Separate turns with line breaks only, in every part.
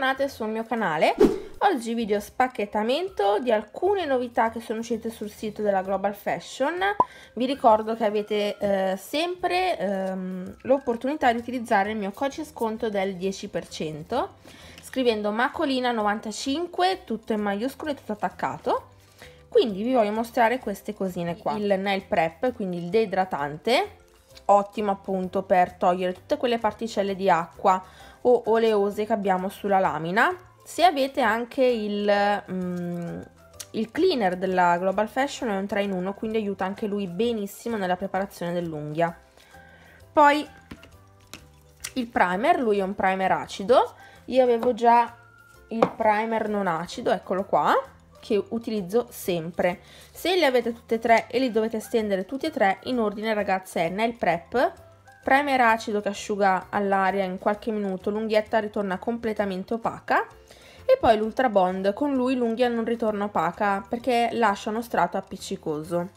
bentornate sul mio canale. Oggi video spacchettamento di alcune novità che sono uscite sul sito della Global Fashion. Vi ricordo che avete sempre l'opportunità di utilizzare il mio codice sconto del 10% scrivendo Macolina95, tutto in maiuscolo e tutto attaccato. Quindi vi voglio mostrare queste cosine qua. Il nail prep, quindi il deidratante, ottimo appunto per togliere tutte quelle particelle di acqua o oleose che abbiamo sulla lamina. Se avete anche il cleaner della Global Fashion, è un 3 in 1, quindi aiuta anche lui benissimo nella preparazione dell'unghia. Poi il primer, lui è un primer acido. Io avevo già il primer non acido, eccolo qua, che utilizzo sempre. Se li avete tutti e tre e li dovete stendere tutti e tre in ordine, ragazze, è nail prep, primer acido che asciuga all'aria in qualche minuto, l'unghietta ritorna completamente opaca, e poi l'ultra bond, con lui l'unghia non ritorna opaca perché lascia uno strato appiccicoso.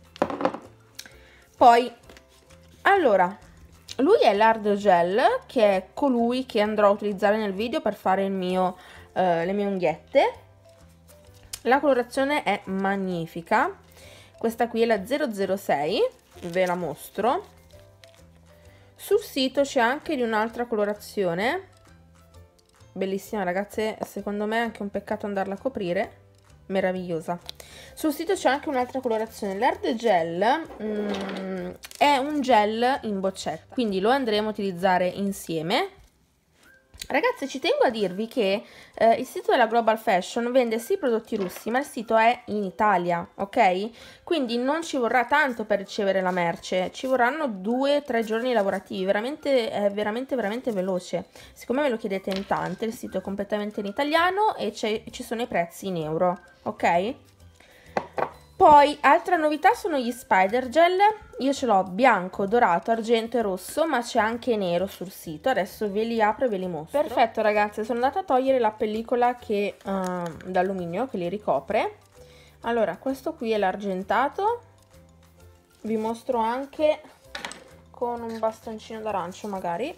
Poi allora, lui è l'hard gel, che è colui che andrò a utilizzare nel video per fare le mie unghiette. La colorazione è magnifica, questa qui è la 006, ve la mostro. Sul sito c'è anche di un'altra colorazione, bellissima ragazze, secondo me è anche un peccato andarla a coprire, meravigliosa. Sul sito c'è anche un'altra colorazione, l'hard gel è un gel in boccetta, quindi lo andremo a utilizzare insieme. Ragazzi, ci tengo a dirvi che il sito della Global Fashion vende sì prodotti russi, ma il sito è in Italia, ok? Quindi non ci vorrà tanto per ricevere la merce, ci vorranno 2-3 giorni lavorativi, è veramente veloce. Siccome me lo chiedete in tante, il sito è completamente in italiano e ci sono i prezzi in euro, ok? Poi, altra novità sono gli spider gel. Io ce l'ho bianco, dorato, argento e rosso, ma c'è anche nero sul sito. Adesso ve li apro e ve li mostro. Perfetto ragazze, sono andata a togliere la pellicola che d'alluminio che li ricopre. Allora, questo qui è l'argentato. Vi mostro anche con un bastoncino d'arancio magari.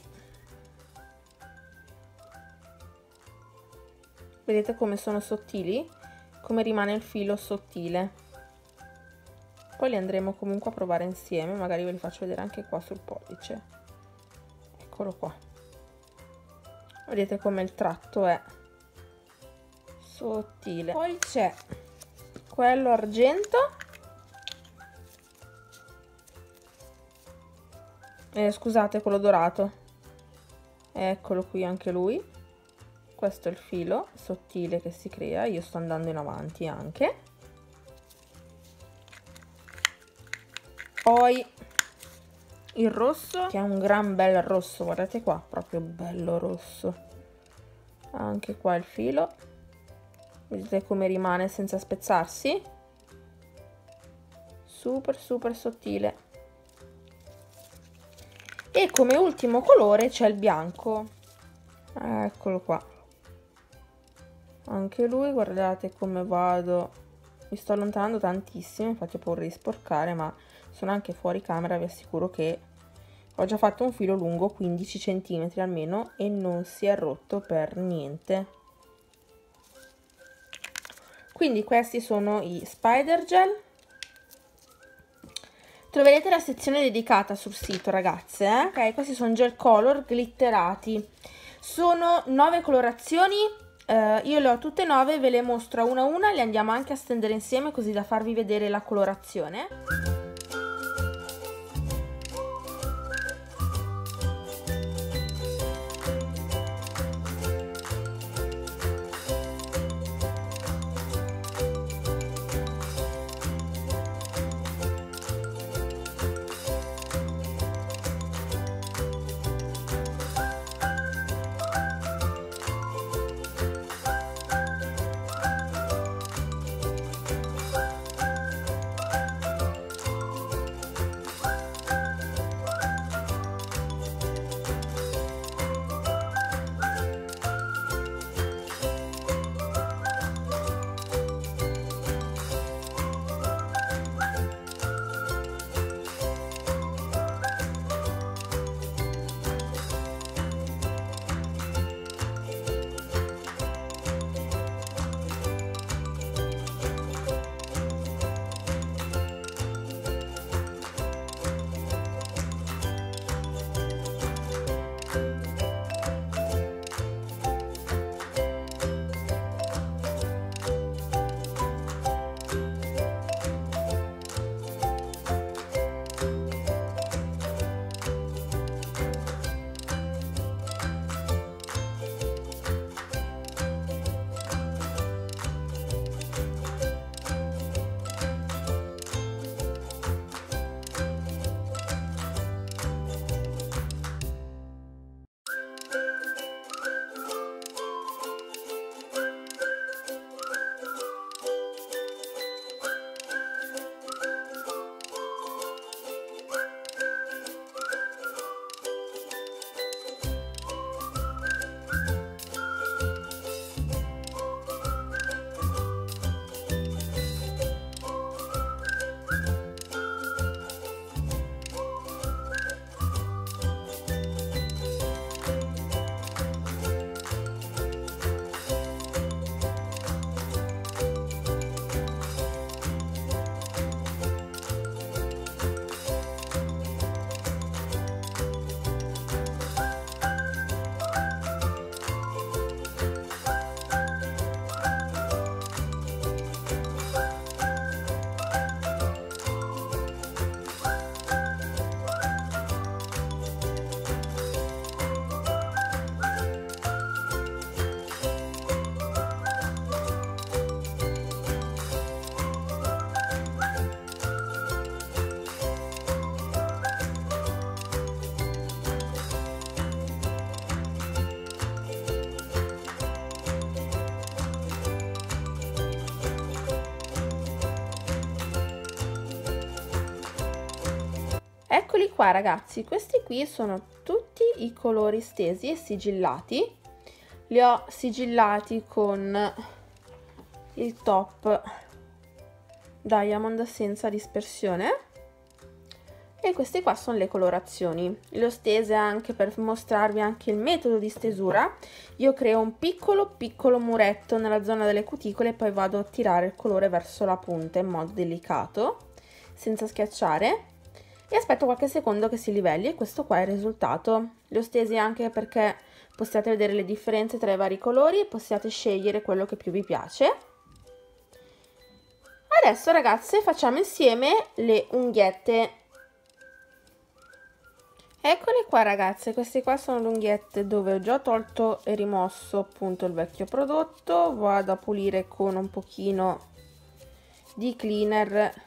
Vedete come sono sottili? Come rimane il filo sottile. Poi li andremo comunque a provare insieme, magari ve li faccio vedere anche qua sul pollice. Eccolo qua. Vedete come il tratto è sottile. Poi c'è quello argento. Scusate, quello dorato. Eccolo qui anche lui. Questo è il filo sottile che si crea, io sto andando in avanti anche. Poi il rosso, che è un gran bel rosso, guardate qua, proprio bello rosso. Anche qua il filo, vedete come rimane senza spezzarsi, super sottile. E come ultimo colore c'è il bianco, eccolo qua, anche lui, guardate come vado, mi sto allontanando tantissimo, infatti ho paura di sporcare, ma sono anche fuori camera, vi assicuro che ho già fatto un filo lungo 15 cm almeno e non si è rotto per niente. Quindi questi sono i spider gel. Troverete la sezione dedicata sul sito, ragazze, ok? Questi sono gel color glitterati, sono 9 colorazioni. Io le ho tutte 9, ve le mostro una a una, le andiamo anche a stendere insieme così da farvi vedere la colorazione. Eccoli qua ragazzi, questi qui sono tutti i colori stesi e sigillati. Li ho sigillati con il top Diamond senza dispersione e queste qua sono le colorazioni. Le ho stese anche per mostrarvi anche il metodo di stesura. Io creo un piccolo muretto nella zona delle cuticole e poi vado a tirare il colore verso la punta in modo delicato, senza schiacciare, e aspetto qualche secondo che si livelli e questo qua è il risultato. Le ho stesi anche perché possiate vedere le differenze tra i vari colori e possiate scegliere quello che più vi piace. Adesso ragazze facciamo insieme le unghiette. Eccole qua ragazze, queste qua sono le unghiette dove ho già tolto e rimosso appunto il vecchio prodotto. Vado a pulire con un pochino di cleaner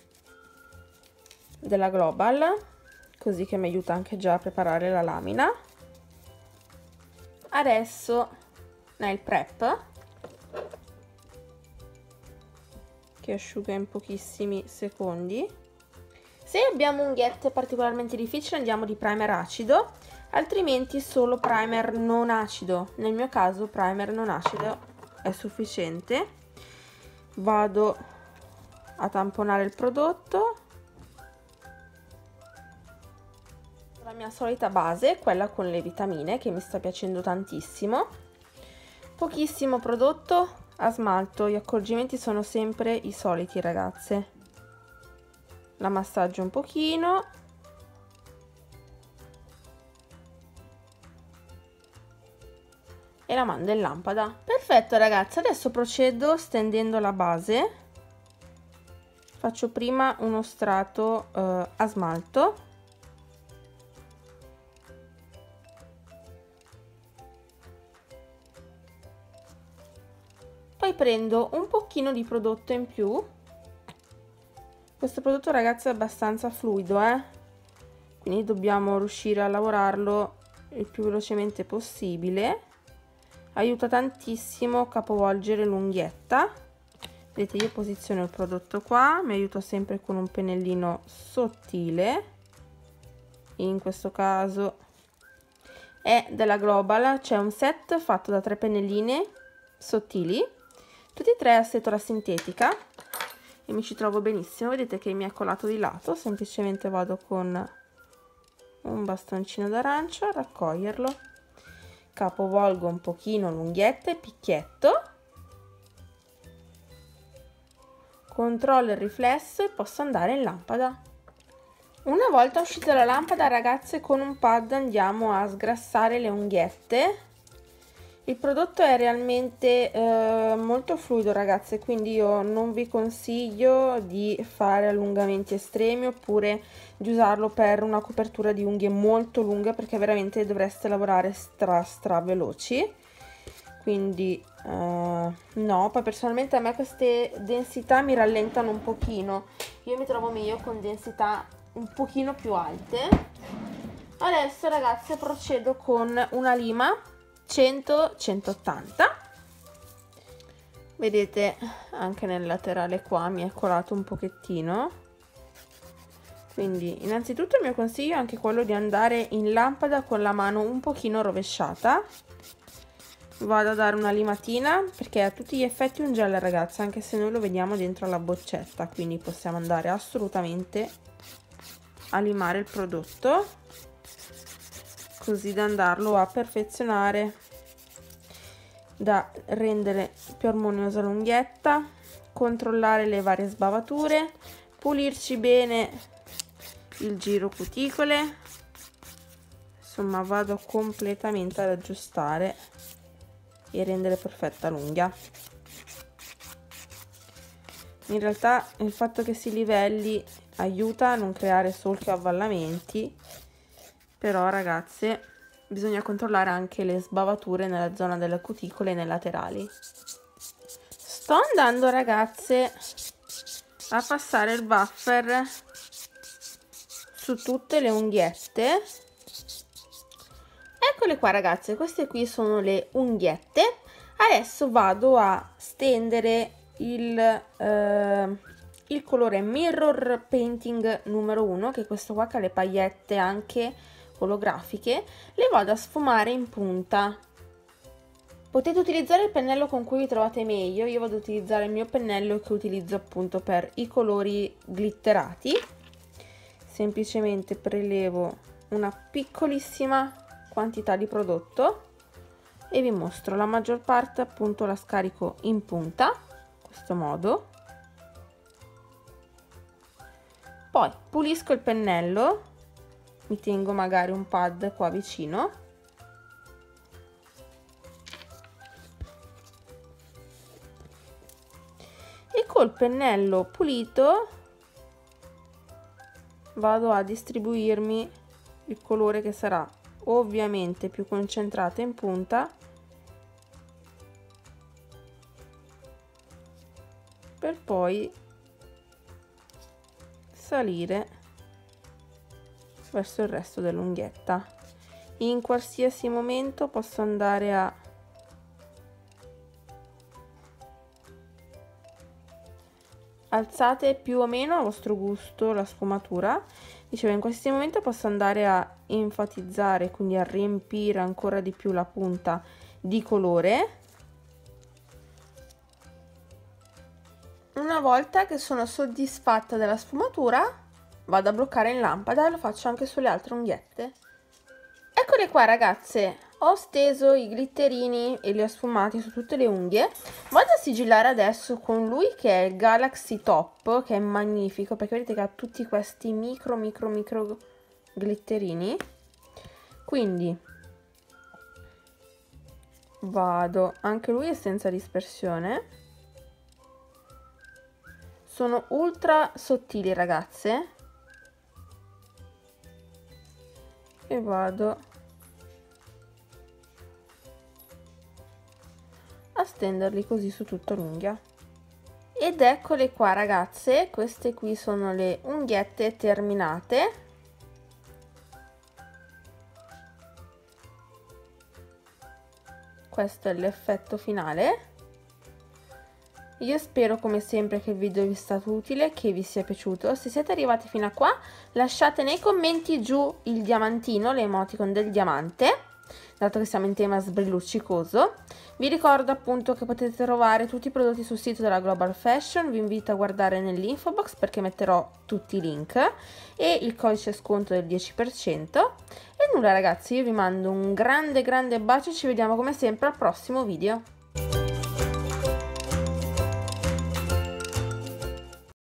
della Global, così che mi aiuta anche già a preparare la lamina. Adesso nail prep, che asciuga in pochissimi secondi. Se abbiamo unghiette particolarmente difficili andiamo di primer acido, altrimenti solo primer non acido. Nel mio caso primer non acido è sufficiente. Vado a tamponare il prodotto. La mia solita base, quella con le vitamine, che mi sta piacendo tantissimo. Pochissimo prodotto a smalto, gli accorgimenti sono sempre i soliti ragazze. La massaggio un pochino e la mando in lampada. Perfetto ragazzi, adesso procedo stendendo la base. Faccio prima uno strato a smalto, poi prendo un pochino di prodotto in più. Questo prodotto ragazzi è abbastanza fluido, quindi dobbiamo riuscire a lavorarlo il più velocemente possibile. Aiuta tantissimo a capovolgere l'unghietta. Vedete, io posiziono il prodotto qua, mi aiuto sempre con un pennellino sottile, in questo caso è della Global, c'è un set fatto da 3 pennelline sottili, tutti e 3 a setola sintetica, e mi ci trovo benissimo. Vedete che mi è colato di lato, semplicemente vado con un bastoncino d'arancia a raccoglierlo, capovolgo un pochino l'unghietta e picchietto, controllo il riflesso e posso andare in lampada. Una volta uscita la lampada ragazze, con un pad andiamo a sgrassare le unghiette. Il prodotto è realmente molto fluido ragazze, quindi io non vi consiglio di fare allungamenti estremi oppure di usarlo per una copertura di unghie molto lunga, perché veramente dovreste lavorare stra veloci. Quindi no, poi personalmente a me queste densità mi rallentano un pochino, io mi trovo meglio con densità un pochino più alte. Adesso ragazze procedo con una lima 100-180. Vedete anche nel laterale qua mi è colato un pochettino, quindi innanzitutto il mio consiglio è anche quello di andare in lampada con la mano un pochino rovesciata. Vado a dare una limatina perché è a tutti gli effetti un gel ragazzi, anche se noi lo vediamo dentro la boccetta, quindi possiamo andare assolutamente a limare il prodotto, così da andarlo a perfezionare, da rendere più armoniosa l'unghietta, controllare le varie sbavature, pulirci bene il giro cuticole. Insomma, vado completamente ad aggiustare e rendere perfetta l'unghia. In realtà il fatto che si livelli aiuta a non creare solchi o avvallamenti, però ragazze bisogna controllare anche le sbavature nella zona delle cuticole e nei laterali. Sto andando ragazze a passare il buffer su tutte le unghiette. Eccole qua ragazze, queste qui sono le unghiette. Adesso vado a stendere il colore Mirror Painting numero 1, che è questo qua che ha le paillette anche olografiche. Le vado a sfumare in punta. Potete utilizzare il pennello con cui vi trovate meglio, io vado ad utilizzare il mio pennello che utilizzo appunto per i colori glitterati. Semplicemente prelevo una piccolissima quantità di prodotto e vi mostro, la maggior parte appunto la scarico in punta, in questo modo. Poi pulisco il pennello, mi tengo magari un pad qua vicino e col pennello pulito vado a distribuirmi il colore che sarà ovviamente più concentrato in punta, per poi salire verso il resto dell'unghietta. In qualsiasi momento posso andare a alzate più o meno a vostro gusto la sfumatura. Dicevo, in qualsiasi momento posso andare a enfatizzare, quindi a riempire ancora di più la punta di colore. Una volta che sono soddisfatta della sfumatura, vado a bloccare in lampada e lo faccio anche sulle altre unghiette. Eccole qua ragazze, ho steso i glitterini e li ho sfumati su tutte le unghie. Vado a sigillare adesso con lui che è il Galaxy Top, che è magnifico perché vedete che ha tutti questi micro glitterini. Quindi vado, anche lui è senza dispersione, sono ultra sottili ragazze, e vado a stenderli così su tutta l'unghia. Ed eccole qua ragazze, queste qui sono le unghiette terminate. Questo è l'effetto finale. Io spero come sempre che il video vi sia stato utile, che vi sia piaciuto. Se siete arrivati fino a qua, lasciate nei commenti giù il diamantino, l'emoticon del diamante, dato che siamo in tema sbrilluccicoso. Vi ricordo appunto che potete trovare tutti i prodotti sul sito della Global Fashion, vi invito a guardare nell'info box perché metterò tutti i link e il codice sconto del 10%. E nulla ragazzi, io vi mando un grande bacio e ci vediamo come sempre al prossimo video.